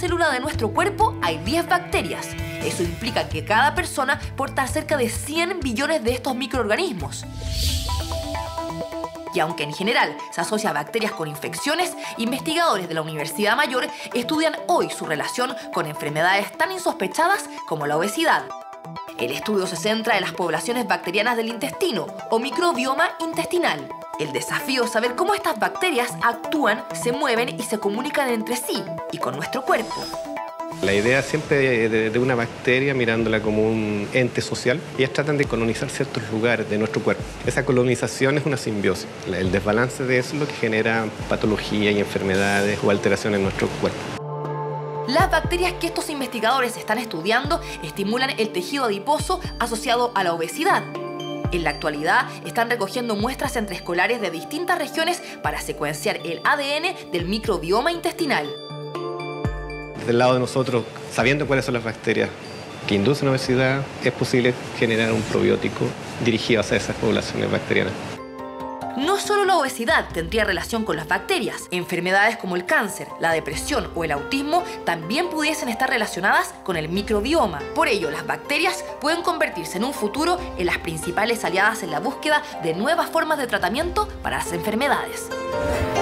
célula de nuestro cuerpo hay 10 bacterias. Eso implica que cada persona porta cerca de 100 billones de estos microorganismos. Y aunque en general se asocia a bacterias con infecciones, investigadores de la Universidad Mayor estudian hoy su relación con enfermedades tan insospechadas como la obesidad. El estudio se centra en las poblaciones bacterianas del intestino o microbioma intestinal. El desafío es saber cómo estas bacterias actúan, se mueven y se comunican entre sí y con nuestro cuerpo. La idea siempre de una bacteria, mirándola como un ente social, ellas tratan de colonizar ciertos lugares de nuestro cuerpo. Esa colonización es una simbiosis. El desbalance de eso es lo que genera patología y enfermedades o alteraciones en nuestro cuerpo. Las bacterias que estos investigadores están estudiando estimulan el tejido adiposo asociado a la obesidad. En la actualidad están recogiendo muestras entre escolares de distintas regiones para secuenciar el ADN del microbioma intestinal. Desde el lado de nosotros, sabiendo cuáles son las bacterias que inducen obesidad, es posible generar un probiótico dirigido hacia esas poblaciones bacterianas. No solo la obesidad tendría relación con las bacterias. Enfermedades como el cáncer, la depresión o el autismo también pudiesen estar relacionadas con el microbioma. Por ello, las bacterias pueden convertirse en un futuro en las principales aliadas en la búsqueda de nuevas formas de tratamiento para las enfermedades.